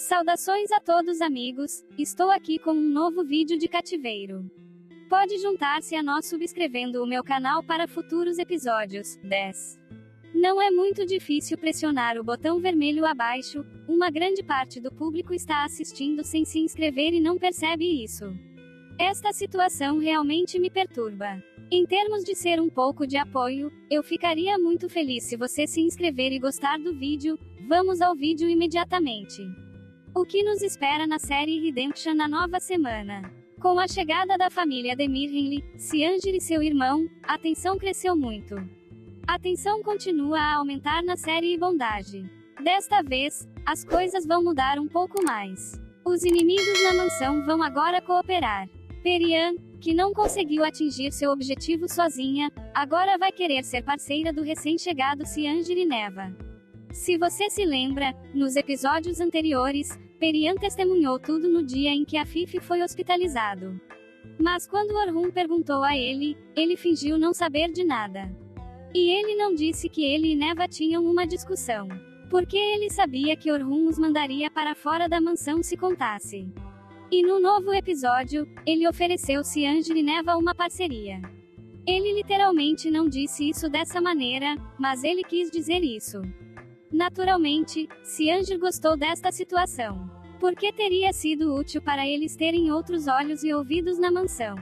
Saudações a todos amigos, estou aqui com um novo vídeo de cativeiro. Pode juntar-se a nós subscrevendo o meu canal para futuros episódios. 10. Não é muito difícil pressionar o botão vermelho abaixo, uma grande parte do público está assistindo sem se inscrever e não percebe isso. Esta situação realmente me perturba. Em termos de ser um pouco de apoio, eu ficaria muito feliz se você se inscrever e gostar do vídeo. Vamos ao vídeo imediatamente. O que nos espera na série Redemption na nova semana? Com a chegada da família Demir Henley, Cianger e seu irmão, a tensão cresceu muito. A tensão continua a aumentar na série Bondage. Desta vez, as coisas vão mudar um pouco mais. Os inimigos na mansão vão agora cooperar. Perianne, que não conseguiu atingir seu objetivo sozinha, agora vai querer ser parceira do recém-chegado Cianger e Neva. Se você se lembra, nos episódios anteriores, Perianne testemunhou tudo no dia em que Afif foi hospitalizado. Mas quando Orhun perguntou a ele fingiu não saber de nada. E ele não disse que ele e Neva tinham uma discussão. Porque ele sabia que Orhun os mandaria para fora da mansão se contasse. E no novo episódio, ele ofereceu Cianger e Neva uma parceria. Ele literalmente não disse isso dessa maneira, mas ele quis dizer isso. Naturalmente, Cianger gostou desta situação. Porque teria sido útil para eles terem outros olhos e ouvidos na mansão.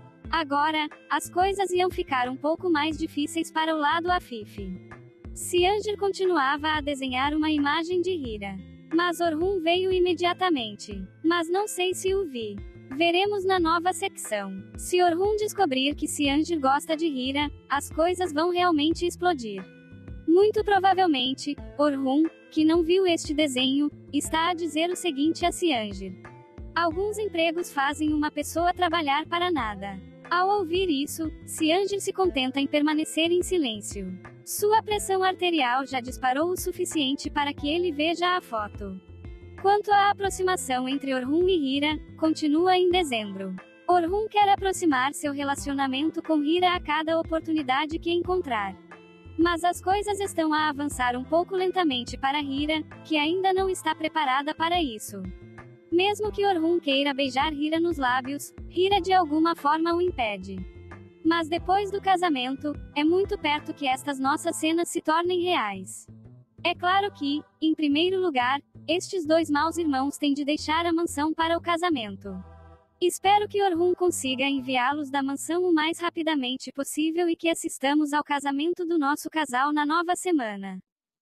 Agora, as coisas iam ficar um pouco mais difíceis para o lado Afif. Cianger continuava a desenhar uma imagem de Hira. Mas Orhun veio imediatamente. Mas não sei se o vi. Veremos na nova secção. Se Orhun descobrir que Cianger gosta de Hira, as coisas vão realmente explodir. Muito provavelmente, Orhun, que não viu este desenho, está a dizer o seguinte a Cianger. Alguns empregos fazem uma pessoa trabalhar para nada. Ao ouvir isso, Cianger se contenta em permanecer em silêncio. Sua pressão arterial já disparou o suficiente para que ele veja a foto. Quanto à aproximação entre Orhun e Hira, continua em dezembro. Orhun quer aproximar seu relacionamento com Hira a cada oportunidade que encontrar. Mas as coisas estão a avançar um pouco lentamente para Hira, que ainda não está preparada para isso. Mesmo que Orhun queira beijar Hira nos lábios, Hira de alguma forma o impede. Mas depois do casamento, é muito perto que estas nossas cenas se tornem reais. É claro que, em primeiro lugar, estes dois maus irmãos têm de deixar a mansão para o casamento. Espero que Orhun consiga enviá-los da mansão o mais rapidamente possível e que assistamos ao casamento do nosso casal na nova semana.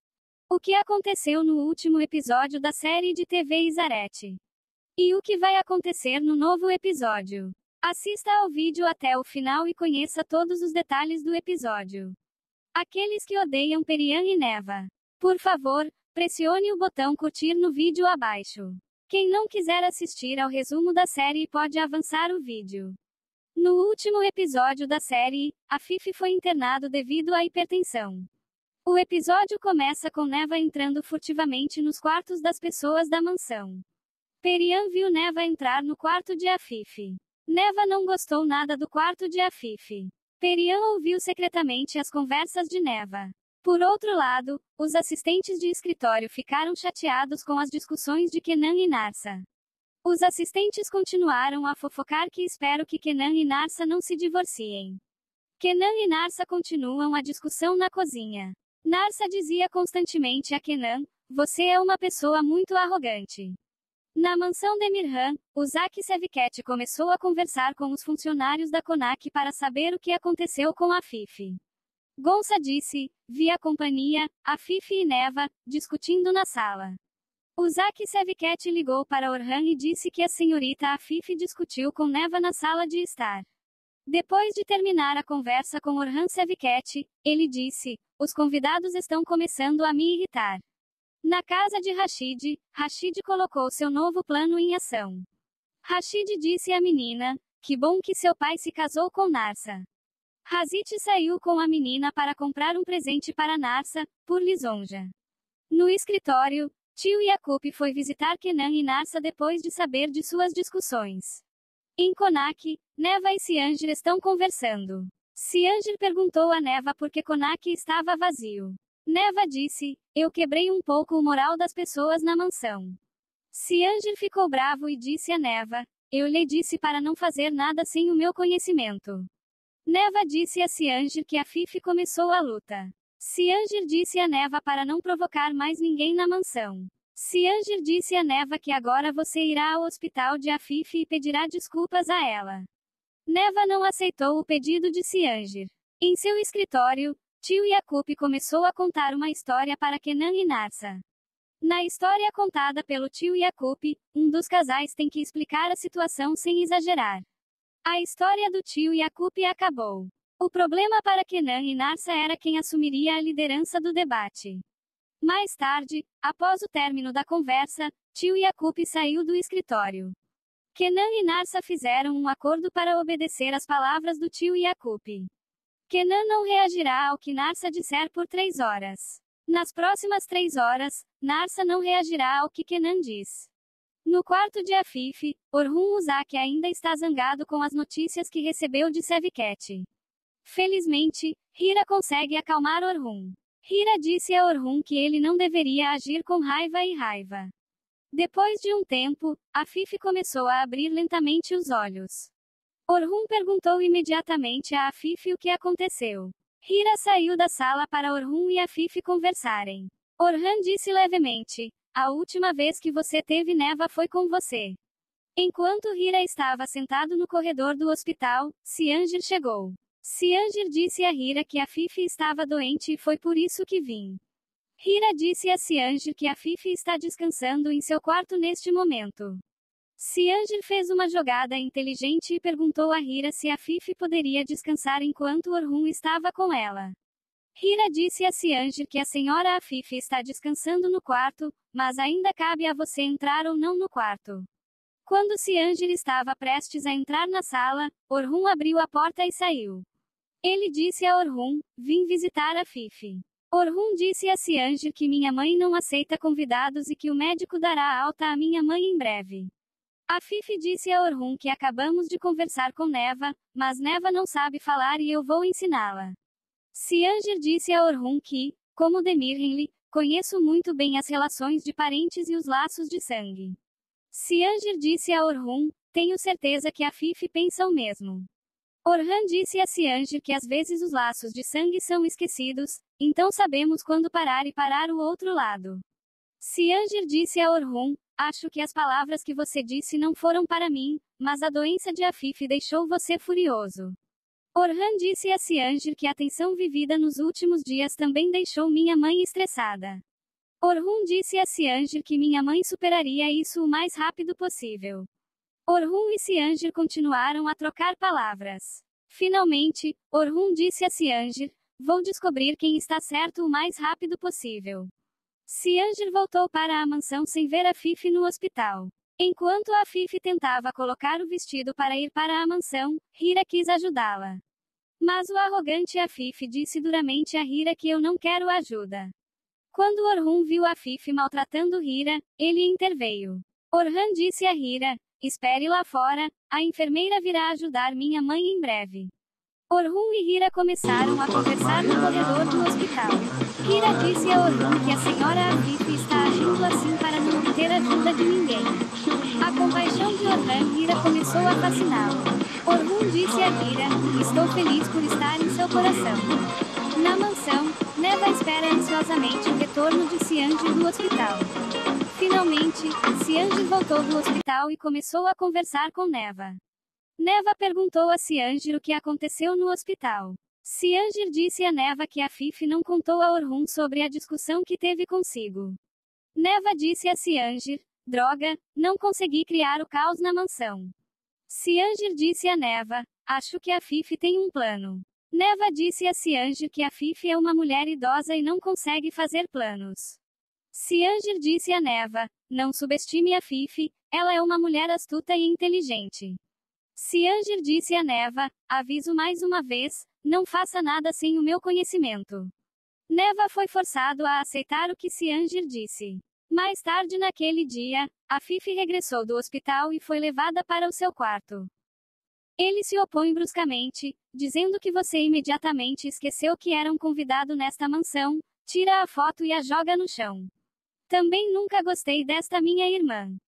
O que aconteceu no último episódio da série de TV Isarete? E o que vai acontecer no novo episódio? Assista ao vídeo até o final e conheça todos os detalhes do episódio. Aqueles que odeiam Perianne e Neva, por favor, pressione o botão curtir no vídeo abaixo. Quem não quiser assistir ao resumo da série pode avançar o vídeo. No último episódio da série, Afif foi internado devido à hipertensão. O episódio começa com Neva entrando furtivamente nos quartos das pessoas da mansão. Perianne viu Neva entrar no quarto de Afif. Neva não gostou nada do quarto de Afif. Perianne ouviu secretamente as conversas de Neva. Por outro lado, os assistentes de escritório ficaram chateados com as discussões de Kenan e Narsa. Os assistentes continuaram a fofocar que espero que Kenan e Narsa não se divorciem. Kenan e Narsa continuam a discussão na cozinha. Narsa dizia constantemente a Kenan, você é uma pessoa muito arrogante. Na mansão Demirhan, Uzaki Seviket começou a conversar com os funcionários da Konak para saber o que aconteceu com Afif. Gonça disse, vi a companhia, Afif e Neva, discutindo na sala. Uzaki Seviket ligou para Orhun e disse que a senhorita Afif discutiu com Neva na sala de estar. Depois de terminar a conversa com Orhun Seviket, ele disse, os convidados estão começando a me irritar. Na casa de Rashid, Rashid colocou seu novo plano em ação. Rashid disse à menina, que bom que seu pai se casou com Narsa. Hazit saiu com a menina para comprar um presente para Narsa, por lisonja. No escritório, tio Yakub foi visitar Kenan e Narsa depois de saber de suas discussões. Em Konak, Neva e Cianger estão conversando. Cianger perguntou a Neva por que Konak estava vazio. Neva disse, eu quebrei um pouco o moral das pessoas na mansão. Cianger ficou bravo e disse a Neva: eu lhe disse para não fazer nada sem o meu conhecimento. Neva disse a Cianger que a Fifi começou a luta. Cianger disse a Neva para não provocar mais ninguém na mansão. Cianger disse a Neva que agora você irá ao hospital de Afife e pedirá desculpas a ela. Neva não aceitou o pedido de Cianger. Em seu escritório, tio Yakup começou a contar uma história para Kenan e Narsa. Na história contada pelo tio Yakup, um dos casais tem que explicar a situação sem exagerar. A história do tio Yakup acabou. O problema para Kenan e Narsa era quem assumiria a liderança do debate. Mais tarde, após o término da conversa, tio Yakup saiu do escritório. Kenan e Narsa fizeram um acordo para obedecer às palavras do tio Yakup. Kenan não reagirá ao que Narsa disser por 3 horas. Nas próximas 3 horas, Narsa não reagirá ao que Kenan diz. No quarto de Afife, Orhun Uzaki ainda está zangado com as notícias que recebeu de Seviket. Felizmente, Hira consegue acalmar Orhun. Hira disse a Orhun que ele não deveria agir com raiva. Depois de um tempo, Afife começou a abrir lentamente os olhos. Orhun perguntou imediatamente a Afife o que aconteceu. Hira saiu da sala para Orhun e Afife conversarem. Orhun disse levemente: a última vez que você teve Neva foi com você. Enquanto Hira estava sentado no corredor do hospital, Cianger chegou. Cianger disse a Hira que Afife estava doente e foi por isso que vim. Hira disse a Cianger que Afife está descansando em seu quarto neste momento. Cianger fez uma jogada inteligente e perguntou a Hira se Afife poderia descansar enquanto Orhun estava com ela. Hira disse a Cianger que a senhora Afife está descansando no quarto, mas ainda cabe a você entrar ou não no quarto. Quando Cianger estava prestes a entrar na sala, Orhun abriu a porta e saiu. Ele disse a Orhun: vim visitar Afife. Orhun disse a Cianger que minha mãe não aceita convidados e que o médico dará alta à minha mãe em breve. Afife disse a Orhun que acabamos de conversar com Neva, mas Neva não sabe falar e eu vou ensiná-la. Cianger disse a Orhun que, como Demirhenli, conheço muito bem as relações de parentes e os laços de sangue. Cianger disse a Orhun: tenho certeza que Afife pensa o mesmo. Orhun disse a Cianger que às vezes os laços de sangue são esquecidos, então sabemos quando parar e parar o outro lado. Cianger disse a Orhun: acho que as palavras que você disse não foram para mim, mas a doença de Afife deixou você furioso. Orhun disse a Cianger que a tensão vivida nos últimos dias também deixou minha mãe estressada. Orhun disse a Cianger que minha mãe superaria isso o mais rápido possível. Orhun e Cianger continuaram a trocar palavras. Finalmente, Orhun disse a Cianger: vou descobrir quem está certo o mais rápido possível. Cianger voltou para a mansão sem ver Afife no hospital. Enquanto Afife tentava colocar o vestido para ir para a mansão, Hira quis ajudá-la. Mas o arrogante Afife disse duramente a Hira que eu não quero ajuda. Quando Orhun viu Afife maltratando Hira, ele interveio. Orhun disse a Hira: espere lá fora, a enfermeira virá ajudar minha mãe em breve. Orhun e Hira começaram a conversar no corredor do hospital. Hira disse a Orhun que a senhora Afife está agindo assim para não obter ajuda de ninguém. A compaixão de Orhun e Hira começou a fasciná-lo. Orhun disse a Hira: estou feliz por estar em seu coração. Na mansão, Neva espera ansiosamente o retorno de Cianger do hospital. Finalmente, Cianger voltou do hospital e começou a conversar com Neva. Neva perguntou a Cianger o que aconteceu no hospital. Cianger disse a Neva que Afife não contou a Orhun sobre a discussão que teve consigo. Neva disse a Cianger: droga, não consegui criar o caos na mansão. Cianger disse a Neva: acho que Afife tem um plano. Neva disse a Cianger que Afife é uma mulher idosa e não consegue fazer planos. Cianger disse a Neva: não subestime Afife, ela é uma mulher astuta e inteligente. Cianger disse a Neva: aviso mais uma vez, não faça nada sem o meu conhecimento. Neva foi forçado a aceitar o que Cianger disse. Mais tarde naquele dia, Afife regressou do hospital e foi levada para o seu quarto. Ele se opõe bruscamente, dizendo que você imediatamente esqueceu que era um convidado nesta mansão, tira a foto e a joga no chão. Também nunca gostei desta minha irmã.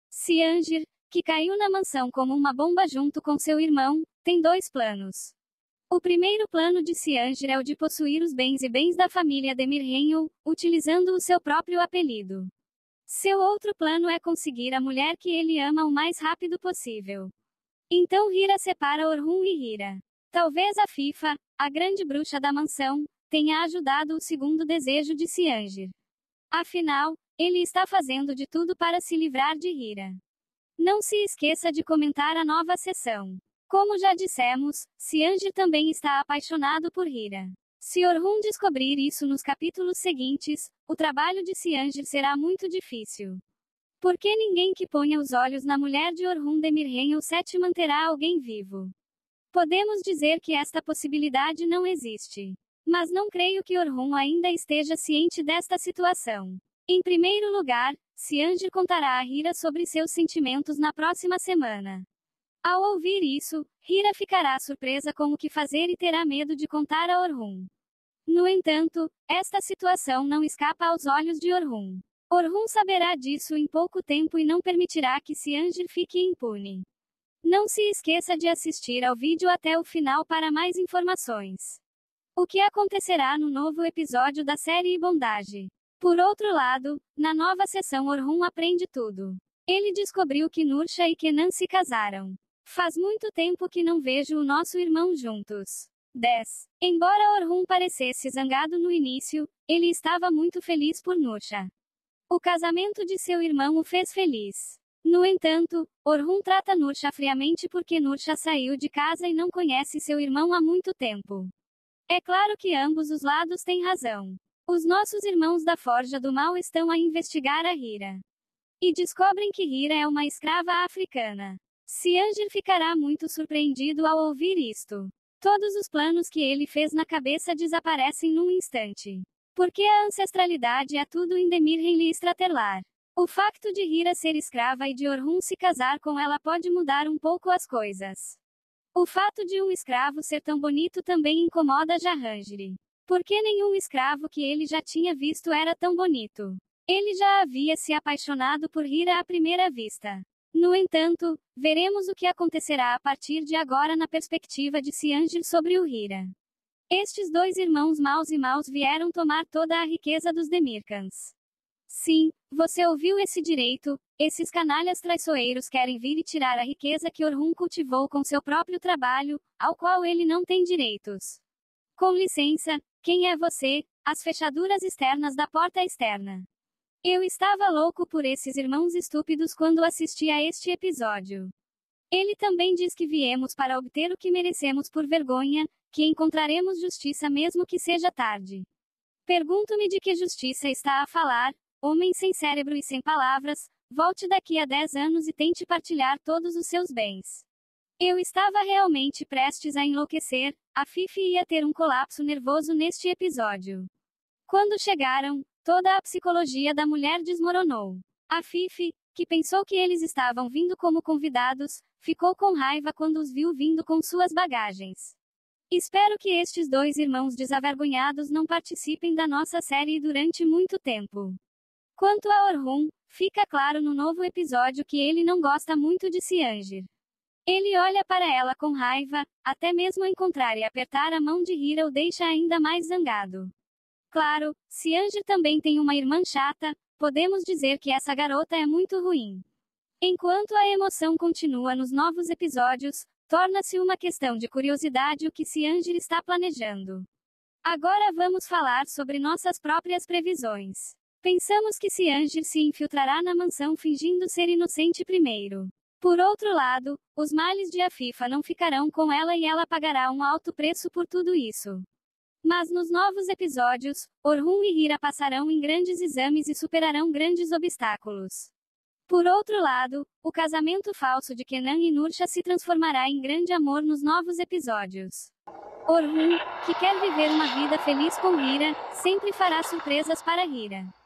Ciangir, que caiu na mansão como uma bomba junto com seu irmão, tem dois planos. O primeiro plano de Ciangir é o de possuir os bens e bens da família Demirhenho, utilizando o seu próprio apelido. Seu outro plano é conseguir a mulher que ele ama o mais rápido possível. Então Hira separa Orhun e Hira. Talvez a Fifa, a grande bruxa da mansão, tenha ajudado o segundo desejo de Ciangir. Afinal, ele está fazendo de tudo para se livrar de Hira. Não se esqueça de comentar a nova sessão. Como já dissemos, Ciangir também está apaixonado por Hira. Se Orhun descobrir isso nos capítulos seguintes, o trabalho de Ciangir será muito difícil. Porque ninguém que ponha os olhos na mulher de Orhun Demirhenho VII manterá alguém vivo. Podemos dizer que esta possibilidade não existe. Mas não creio que Orhun ainda esteja ciente desta situação. Em primeiro lugar, Ciangir contará a Hira sobre seus sentimentos na próxima semana. Ao ouvir isso, Hira ficará surpresa com o que fazer e terá medo de contar a Orhun. No entanto, esta situação não escapa aos olhos de Orhun. Orhun saberá disso em pouco tempo e não permitirá que Ciangir fique impune. Não se esqueça de assistir ao vídeo até o final para mais informações. O que acontecerá no novo episódio da série Bondage? Por outro lado, na nova sessão Orhun aprende tudo. Ele descobriu que Nursha e Kenan se casaram. Faz muito tempo que não vejo o nosso irmão juntos. 10. Embora Orhun parecesse zangado no início, ele estava muito feliz por Nursha. O casamento de seu irmão o fez feliz. No entanto, Orhun trata Nursha friamente porque Nursha saiu de casa e não conhece seu irmão há muito tempo. É claro que ambos os lados têm razão. Os nossos irmãos da Forja do Mal estão a investigar a Hira. E descobrem que Hira é uma escrava africana. Ciangir ficará muito surpreendido ao ouvir isto. Todos os planos que ele fez na cabeça desaparecem num instante. Porque a ancestralidade é tudo em Demirhen Stratelar. O facto de Hira ser escrava e de Orhun se casar com ela pode mudar um pouco as coisas. O fato de um escravo ser tão bonito também incomoda Jahangir. Porque nenhum escravo que ele já tinha visto era tão bonito. Ele já havia se apaixonado por Hira à primeira vista. No entanto, veremos o que acontecerá a partir de agora na perspectiva de Ciangir sobre o Hira. Estes dois irmãos maus vieram tomar toda a riqueza dos Demirkans. Sim, você ouviu esse direito, esses canalhas traiçoeiros querem vir e tirar a riqueza que Orhun cultivou com seu próprio trabalho, ao qual ele não tem direitos. Com licença, quem é você? As fechaduras externas da porta externa. Eu estava louco por esses irmãos estúpidos quando assisti a este episódio. Ele também diz que viemos para obter o que merecemos por vergonha, que encontraremos justiça mesmo que seja tarde. Pergunto-me de que justiça está a falar, homem sem cérebro e sem palavras, volte daqui a 10 anos e tente partilhar todos os seus bens. Eu estava realmente prestes a enlouquecer, a Fifi ia ter um colapso nervoso neste episódio. Quando chegaram, toda a psicologia da mulher desmoronou. A Fifi, que pensou que eles estavam vindo como convidados, ficou com raiva quando os viu vindo com suas bagagens. Espero que estes dois irmãos desavergonhados não participem da nossa série durante muito tempo. Quanto a Orhun, fica claro no novo episódio que ele não gosta muito de Ciangir. Ele olha para ela com raiva, até mesmo encontrar e apertar a mão de Hira o deixa ainda mais zangado. Claro, Ciangir também tem uma irmã chata, podemos dizer que essa garota é muito ruim. Enquanto a emoção continua nos novos episódios, torna-se uma questão de curiosidade o que Ciangir está planejando. Agora vamos falar sobre nossas próprias previsões. Pensamos que Ciangir se infiltrará na mansão fingindo ser inocente primeiro. Por outro lado, os males de Afifa não ficarão com ela e ela pagará um alto preço por tudo isso. Mas nos novos episódios, Orhun e Hira passarão em grandes exames e superarão grandes obstáculos. Por outro lado, o casamento falso de Kenan e Nursha se transformará em grande amor nos novos episódios. Orhun, que quer viver uma vida feliz com Hira, sempre fará surpresas para Hira.